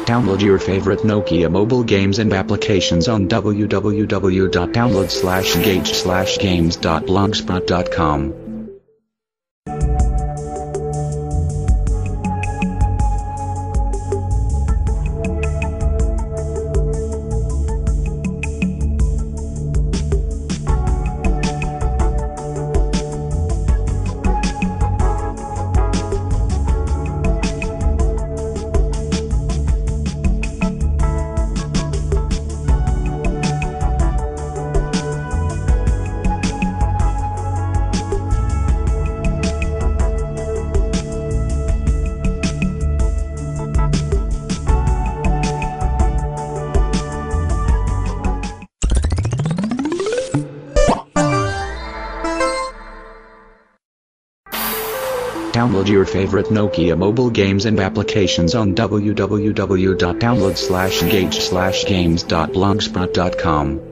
Download your favorite Nokia mobile games and applications on www.download/gage/games.blogspot.com. Download your favorite Nokia mobile games and applications on www.download/gage/games.blogspot.com.